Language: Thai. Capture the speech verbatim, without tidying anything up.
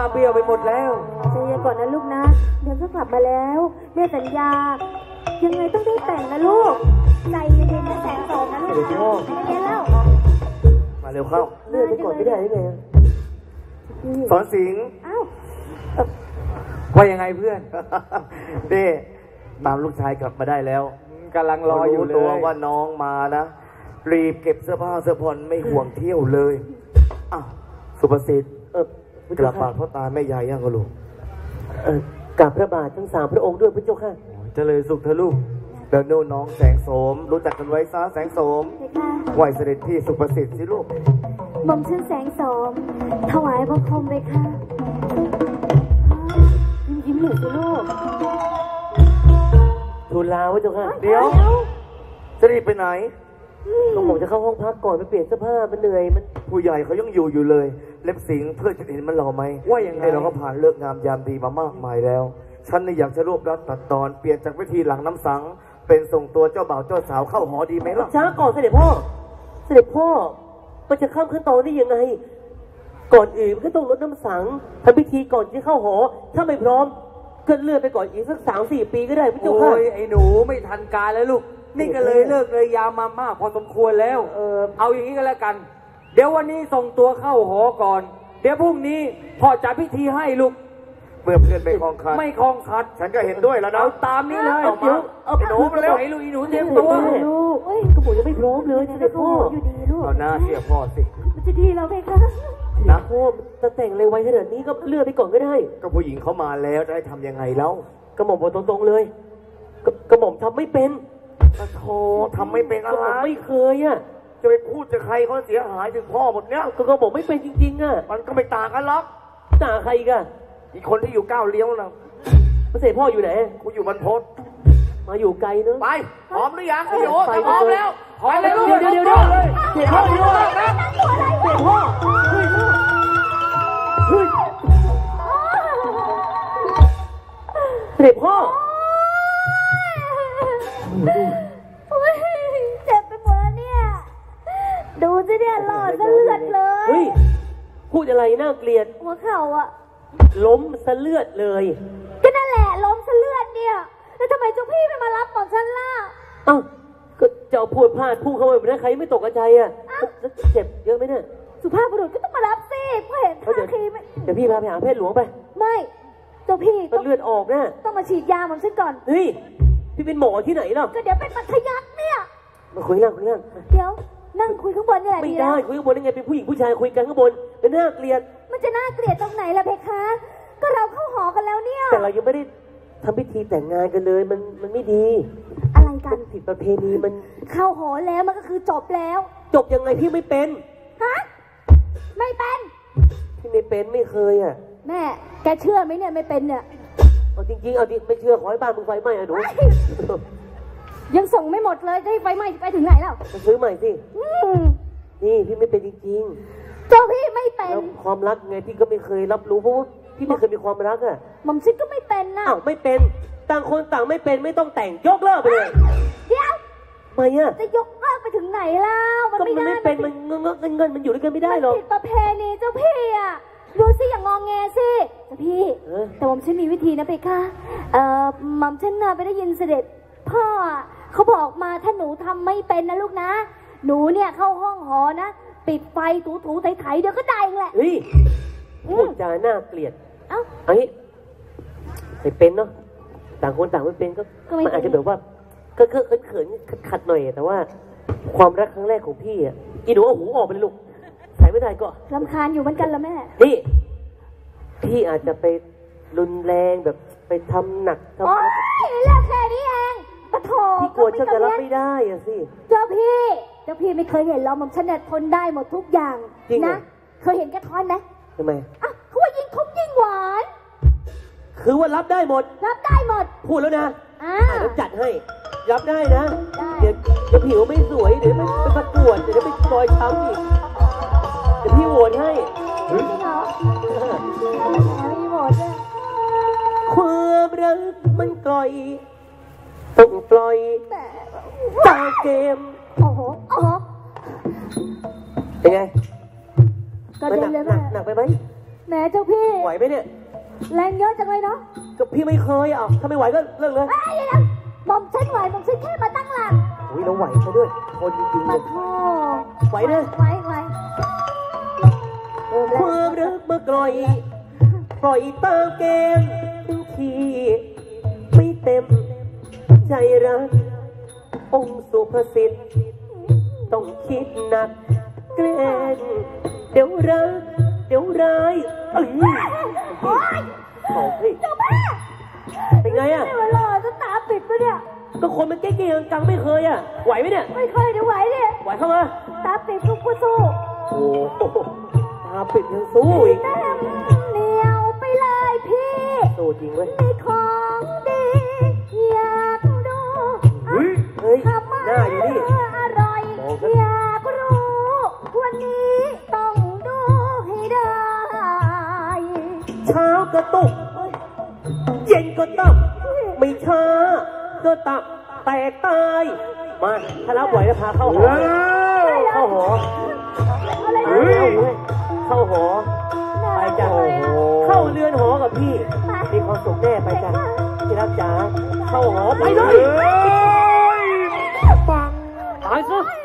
เบี้ยวไปหมดแล้วใจเย็นก่อนนะลูกนะเดี๋ยวก็กลับมาแล้วแม่สัญญายังไงต้องได้แต่งนะลูกใจเย็นๆนะแสงโสมนะลูกใจเย็นแล้วมาเร็วเข้าเลื่อนไปก่อนไม่ได้ยังไงสอนสิงห์อ้าวว่ายังไงเพื่อนเด้ตามลูกชายกลับมาได้แล้วกำลังรออยู่เลยตัวว่าน้องมานะรีบเก็บเสื้อผ้าเสื้อผ่อนไม่ห่วงเที่ยวเลยอ้าวสุภสิทธิ์เออกราบบาทพ่อตาแม่ยายย่างกะลูกเออกราบพระบาททั้งสามพระองค์ด้วยพระเจ้าค่ะเจริญสุขเธอลูกเดินโน่นน้องแสงโสมรู้จักกันไว้ซะแสงโสมไหวเสด็จพี่สุภสิทธิ์สิลูกหม่อมชื่อแสงโสมถวายบังคมเลยค่ะยิ้มหน่อยสิลูกทูลลาพระเจ้าค่ะเดี๋ยวจะรีบไปไหนก็ผมจะเข้าห้องพักก่อนไปเปลี่ยนเสื้อผ้ามันเหนื่อยมันผู้ใหญ่เขายังอยู่อยู่เลยเล็บสิงเพื่อจะเห็นมันหล่อไหมว่าอย่างไรเราก็ผ่านเลิกงามยามดีมามากมายแล้วฉันนี่อยากจะรวบรัดตัดตอนเปลี่ยนจากวิธีหลังน้ำสังเป็นส่งตัวเจ้าบ่าวเจ้าสาวเข้าหอดีไหมล่ะช้าก่อนเสด็จพ่อเสด็จพ่อมันจะข้ามขั้นตอนได้ยังไงก่อนอื่นก็ต้องลดน้ำสังทำพิธีก่อนที่เข้าหอถ้าไม่พร้อมก็เลื่อนไปก่อนอีกสักสามสี่ปีก็ได้พี่เจ้าค่ะโอ้ยไอ้หนูไม่ทันการแล้วลูกนี่ก็เลยเลิกเลยยามามากพอสมควรแล้วเออเอาอย่างนี้ก็แล้วกันเดี๋ยววันนี้ส่งตัวเข้าหอก่อนเดี๋ยวพรุ่งนี้พ่อจัดพิธีให้ลูกเมื่อเพื่อนไม่คลองคัดไม่คลองคัดฉันก็เห็นด้วยแล้วนะเอาตามนี้เลยเอามาไอ้หนูมาเร็วไอ้ลูกไอ้หนูเตรียมตัวลูกก็ผมยังไม่พร้อมเลยเสด็จพ่ออยู่ดีลูกเอาหน้าเสียพ่อสิมันจะดีแล้วไหมคะนะพ่อจะแต่งอะไรไว้ขนาดนี้ก็เลื่อนไปก่อนก็ได้ก็ผู้หญิงเขามาแล้วจะให้ทำยังไงแล้วกระหม่อมบอกตรงๆเลยกระหม่อมทำไม่เป็นกระโถทำไม่เป็นอะไรไม่เคยอ่ะจะไปพูดจะใครเขาเสียหายถึงพ่อหมดเนี้ยก็กระหม่อมไม่เป็นจริงๆอ่ะมันก็ไม่ต่างกันหรอกต่างใครกันอีกคนที่อยู่ก้าวเลี้ยวนะไม่ใช่พ่ออยู่ไหนกูอยู่บรรพตมาอยู่ไกลเนอะไปพร้อมหรือยังพี่โยพร้อมแล้วพร้อมแล้วเดี๋ยวเดี๋ยวเดี๋ยวเลยเดี๋ยวพ่อเดี๋ยวนะเดี๋ยวพ่อเฮ้ยเฮ้ยเดี๋ยวพ่อเจ็บไปหมดแล้วเนี่ยดูสิเนี่ยหล่อซะเลือดเลยเฮ้ยพูดอะไรน่าเกลียดหัวเข่าอะล้มซะเลือดเลยก็นั่นแหละล้มซะเลือดเนี่ยแล้วทำไมเจ้าพี่ไม่มารับของฉันล่ะเอ้าก็จะเอาพูดพลาดพุ่งเข้าไปแบบนั้นใครไม่ตกใจอ่ะเจ็บเยอะไหมเนี่ยสุภาพบุรุษก็ต้องมารับสิเพราะเห็นท่าทีไม่เดี๋ยวพี่พาไปหาแพทย์หลวงไปไม่เจ้าพี่ต้องเลือดออกนะต้องมาฉีดยาผมฉันก่อนเฮ้ยพี่เป็นหมอที่ไหนล่ะก็เดี๋ยวเป็นมัธยัสถ์เนี่ยมาคุยกันคุยกันเดี๋ยวนั่งคุยข้างบนเนี่ยไม่ได้คุยข้างบนได้ไงเป็นผู้หญิงผู้ชายคุยกันข้างบนเป็นน่าเกลียดมันจะน่าเกลียดตรงไหนล่ะเพคะก็เราเข้าหอกันแล้วเนี่ยแต่เรายังไม่ได้ทำพิธีแต่งงานกันเลยมันมันไม่ดีอะไรกันผิดประเพณีมันเข้าหอแล้วมันก็คือจบแล้วจบยังไงพี่ไม่เป็นฮะไม่เป็นพี่ไม่เป็นไม่เคยอ่ะแม่แกเชื่อไหมเนี่ยไม่เป็นเนี่ยเอาจริงๆเอาดิไม่เชื่อขอให้บ้านมึงไฟไหม้อ่ะหนูยังส่งไม่หมดเลยจะให้ไฟไหม้ไปถึงไหนแล้วจะซื้อใหม่สินี่พี่ไม่เป็นจริงๆเจ้าพี่ไม่เป็นแล้วความรักไงพี่ก็ไม่เคยรับรู้เพราะว่าพี่ไม่เคยมีความรักอ่ะหม่อมชิดก็ไม่เป็นนะอ้าวไม่เป็นต่างคนต่างไม่เป็นไม่ต้องแต่งยกเลิกไปเลยเดี๋ยวทำไมอ่ะจะยกเลิกไปถึงไหนแล้วมันไม่ได้มันไม่เป็นมันเงินเงินเงินมันอยู่ด้วยกันไม่ได้หรอกผิดประเพณีเจ้าพี่อ่ะดูสิอย่างงอแงสิเจ้าพี่แต่ผมฉันมีวิธีนะเพคะเอ่อหม่อมฉันน่ะไปได้ยินเสด็จพ่อเขาบอกมาถ้าหนูทำไม่เป็นนะลูกนะหนูเนี่ยเข้าห้องหอนะปิดไฟถูๆไถๆเดี๋ยวก็ได้เองแหละเฮ้ยพูดจาน่าเกลียดเอ้าไอ้ไม่เป็นเนาะต่างคนต่างไม่เป็นก็มันอาจจะแบบว่าก็เขินเขินขัดหน่อยแต่ว่าความรักครั้งแรกของพี่อ่ะอีหนูเอาหูออกไปเลยลูกใส่ไม่ได้ก็รำคาญอยู่เหมือนกันละแม่นี่พี่อาจจะไปรุนแรงแบบไปทำหนักทำโอ๊ยเรื่องแค่นี้เองปะโถพี่กลัวฉันจะรับไม่ได้อ่ะสิเจ้าพี่เจ้าพี่ไม่เคยเห็นเราหม่อมฉันเนี่ยทนได้หมดทุกอย่างนะเคยเห็นแกท้อนไหมทำไมอ่ะเขาว่ายิ่งทุบยิ่งหวานคือว่ารับได้หมดรับได้หมดพูดแล้วนะอ่าเดี๋ยวจัดให้รับได้นะเดี๋ยวเดี๋ยวผิวไม่สวยเดี๋ยวไปไปประกวดเดี๋ยวไปรอยช้ำอีกเดี๋ยวพี่โหวตให้จริงเหรอพี่โหวตเนี่ยความรักมันกล่อยต้องปล่อยตาเกมโอ้โหโอ้โหเป็นไงก็เดินเลยหนักหนักไปไหมแหมเจ้าพี่ไหวไหมเนี่ยแรงเยอะจังเลยเนาะก็พี่ไม่เคยอ่ะถ้าไม่ไหวก็เลิกเลยเอ้ยเดี๋ยวๆหม่อมฉันไหวหม่อมฉันแค่มาตั้งหลักอุ้ยเราไหวซะด้วยคนจริงๆเลมาย โทษไหวนะไหวไหวความรักมากร่อย ปล่อยตามเกมทุกทีไม่เต็มใจรัก องค์สุภสิทธิ์ต้องคิดหนักเกรงเดี๋ยวรักเดี๋ยวร้ายเอ้ยโอ๊ยโอ้ยเจ้าแม่เป็นไงอ่ะนี่มันหล่อจนตาปิดปะเนี่ยก็คนมันเก่งๆกังไม่เคยอ่ะไหวไหมเนี่ยไม่เคยเดี๋ยวไหวเนี่ยไหวเข้ามาตาปิดทุกผู้สู้โอ้โหตาปิดยังสู้อีกเต็มเหนียวไปเลยพี่สู้จริงเว้ยมีของดีอยากดูเฮ้ยเฮ้ยทำไมหน้าอยู่นี่อร่อยมองซะอยากรู้ วันนี้ต้องดูให้ได้เช้าก็ตุกเย็นก็ตับไม่ช้าก็ตับแตกตาย มาถ้ารับไหวแล้วพาเข้าหอเข้าหออะไรเฮ้นะยเข้าหอ ไปจ้ะเข้าเรือนหอกับพี่ มีความสุขแน่ไปจ้ะที่รักจ๋าเข้าหอไปเลยปังตายซะไม่